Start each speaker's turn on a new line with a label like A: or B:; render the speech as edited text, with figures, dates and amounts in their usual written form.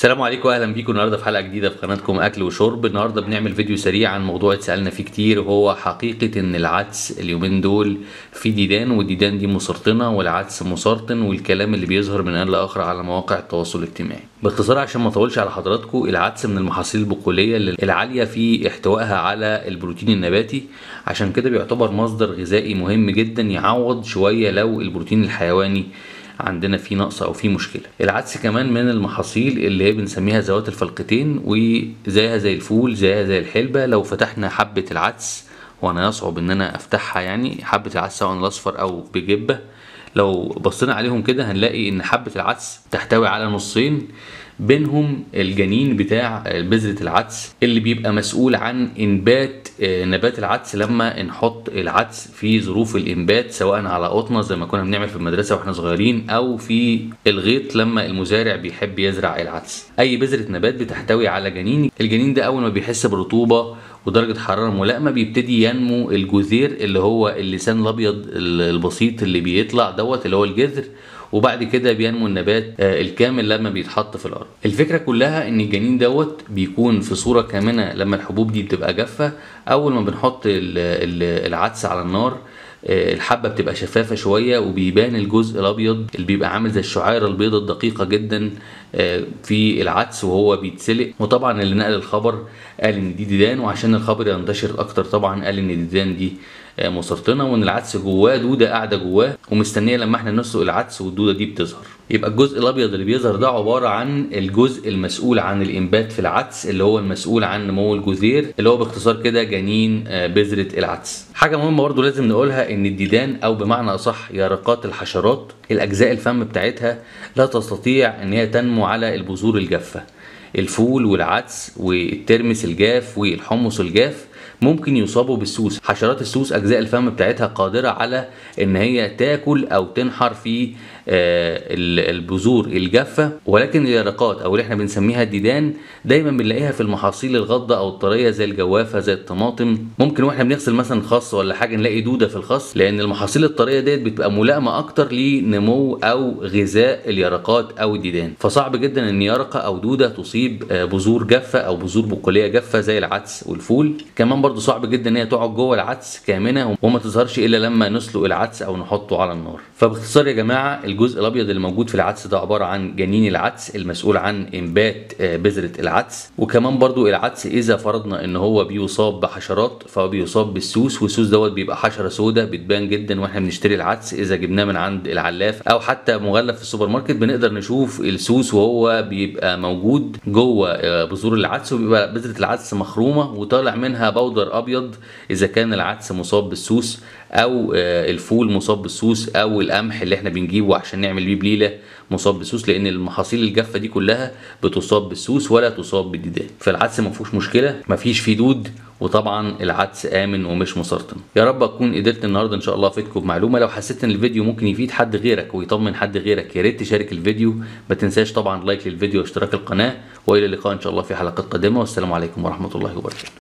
A: السلام عليكم، اهلا بيكم النهارده في حلقه جديده في قناتكم اكل وشرب. النهارده بنعمل فيديو سريع عن موضوع اتسالنا فيه كتير، وهو حقيقه ان العدس اليومين دول في ديدان، والديدان دي مسرطنه والعدس مسرطن، والكلام اللي بيظهر من ان لاخر على مواقع التواصل الاجتماعي. باختصار عشان ما اطولش على حضراتكم، العدس من المحاصيل البقوليه العاليه في احتوائها على البروتين النباتي، عشان كده بيعتبر مصدر غذائي مهم جدا يعوض شويه لو البروتين الحيواني عندنا في نقص او في مشكله. العدس كمان من المحاصيل اللي هي بنسميها ذوات الفلقتين، وزيها زي الفول زيها زي الحلبه. لو فتحنا حبه العدس، وانا يصعب ان انا افتحها، يعني حبه العدس سواء الاصفر او بجبه، لو بصينا عليهم كده هنلاقي ان حبه العدس تحتوي على نصين، بينهم الجنين بتاع بذرة العدس اللي بيبقى مسؤول عن انبات نبات العدس لما نحط العدس في ظروف الانبات، سواء على قطنه زي ما كنا بنعمل في المدرسه واحنا صغيرين، او في الغيط لما المزارع بيحب يزرع العدس. اي بذرة نبات بتحتوي على جنين، الجنين ده اول ما بيحس برطوبه ودرجة حرارة ملائمة بيبتدي ينمو الجذير، اللي هو اللسان الابيض البسيط اللي بيطلع دوت اللي هو الجذر، وبعد كده بينمو النبات الكامل لما بيتحط في الارض. الفكره كلها ان الجنين دوت بيكون في صوره كامنه لما الحبوب دي بتبقى جافه. اول ما بنحط العدس على النار، الحبه بتبقى شفافه شويه وبيبان الجزء الابيض اللي بيبقى عامل زي الشعيره البيضاء الدقيقه جدا في العدس وهو بيتسلق. وطبعا اللي نقل الخبر قال ان دي ديدان، وعشان الخبر ينتشر اكتر طبعا قال ان الديدان دي مسرطنه، وان العدس جواه دوده قاعده جواه ومستنيه لما احنا نسلق العدس والدوده دي بتظهر. يبقى الجزء الابيض اللي بيظهر ده عباره عن الجزء المسؤول عن الانبات في العدس، اللي هو المسؤول عن نمو الجذير، اللي هو باختصار كده جنين بذره العدس. حاجه مهمه برضو لازم نقولها، ان الديدان او بمعنى اصح يرقات الحشرات، الاجزاء الفم بتاعتها لا تستطيع ان هي تنمو على البذور الجافه. الفول والعدس والترمس الجاف والحمص الجاف ممكن يصابوا بالسوس. حشرات السوس اجزاء الفم بتاعتها قادره على ان هي تاكل او تنحر في البذور الجافه، ولكن اليرقات او اللي احنا بنسميها الديدان دايما بنلاقيها في المحاصيل الغضه او الطريه زي الجوافه زي الطماطم. ممكن واحنا بنغسل مثلا خس ولا حاجه نلاقي دوده في الخس، لان المحاصيل الطريه ديت بتبقى ملائمه اكتر لنمو او غذاء اليرقات او الديدان. فصعب جدا ان يرقه او دوده تصيب بذور جافه او بذور بقوليه جافه زي العدس والفول. كمان برضو صعب جدا ان هي تقعد جوه العدس كامنه وما تظهرش الا لما نسلق العدس او نحطه على النار. فباختصار يا جماعه، الجزء الابيض اللي موجود في العدس ده عباره عن جنين العدس المسؤول عن انبات بذره العدس. وكمان برضو العدس اذا فرضنا ان هو بيصاب بحشرات فهو بيصاب بالسوس، والسوس دوت بيبقى حشره سوداء بتبان جدا واحنا بنشتري العدس. اذا جبناه من عند العلاف او حتى مغلف في السوبر ماركت بنقدر نشوف السوس وهو بيبقى موجود جوه بذور العدس، وبيبقى بذره العدس مخرومه وطالع منها بودر ابيض اذا كان العدس مصاب بالسوس، او الفول مصاب بالسوس، او القمح اللي احنا بنجيبه عشان نعمل بيه بليله مصاب بالسوس، لان المحاصيل الجافه دي كلها بتصاب بالسوس ولا تصاب بالديدان. فالعدس ما فيهوش مشكله، ما فيش فيه دود، وطبعا العدس امن ومش مسرطن. يا رب اكون قدرت النهارده ان شاء الله افيدكم بمعلومه. لو حسيت ان الفيديو ممكن يفيد حد غيرك ويطمن حد غيرك، يا ريت تشارك الفيديو. ما تنساش طبعا لايك للفيديو واشتراك القناه، والى اللقاء ان شاء الله في حلقات قادمه، والسلام عليكم ورحمه الله وبركاته.